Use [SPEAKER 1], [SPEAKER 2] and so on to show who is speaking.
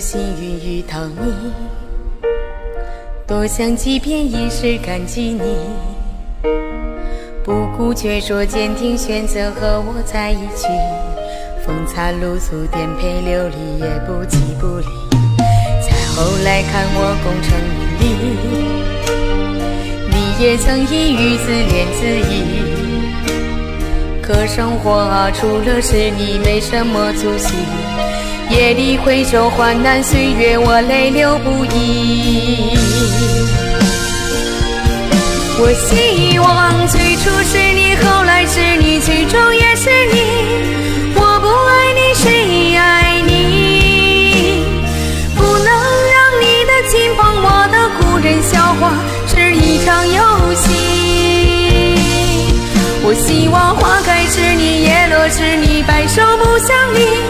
[SPEAKER 1] 幸运遇到你，多想几遍一时感激你，不顾却说坚定选择和我在一起，风餐露宿颠沛流离也不弃不离。再后来看我功成名利，你也曾一语自怜自艾，可生活啊除了是你没什么足迹，夜里回首患难岁月，我泪流不已。我希望最初是你，后来是你，最终也是你。我不爱你，谁爱你？不能让你的亲朋，我的故人笑话是一场游戏。我希望花开是你，叶落是你，白首不相离。